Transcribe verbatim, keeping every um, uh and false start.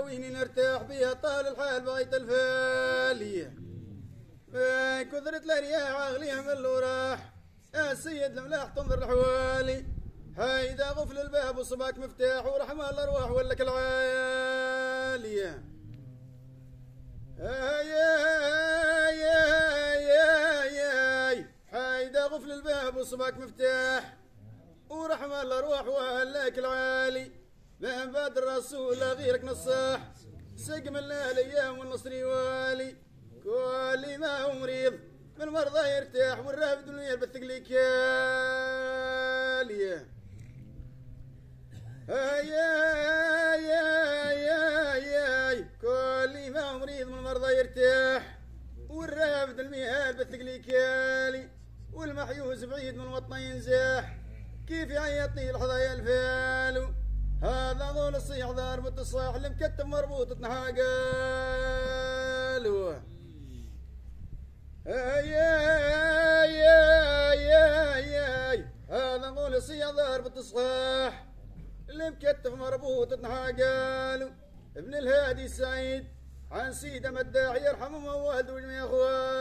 وين نرتاح بيها طال الحال بغيت الفالية كثرت الرياح عاغليها من الوراح يا سيد الملاح تنظر الحوالي هيدا غفل الباب وصباك مفتاح ورحمة الأرواح ولك العالية هيدا غفل الباب وصباك مفتاح ورحمة الأرواح ولك العالي من بعد الرسول غيرك نصاح سقم الله الأيام والنصر يوالي كل ما هو مريض من المرضى يرتاح والرافد دنيا بالثقل كاليه هاي هاي هاي كل ما هو مريض من المرضى يرتاح والرافد الميهال بالثقل كالي والمحيوز بعيد من وطنه ينزاح كيف يعيطني الحظايا الفالو هذا ظل الصيح ضارب التصاح المكتب مربوط تنحاقالو اي اي اي اي هذا ظل الصيح ضارب التصاح المكتب مربوط تنحاقالو ابن الهادي سعيد عن سيده مداعي يرحم موالد وجميع اخوان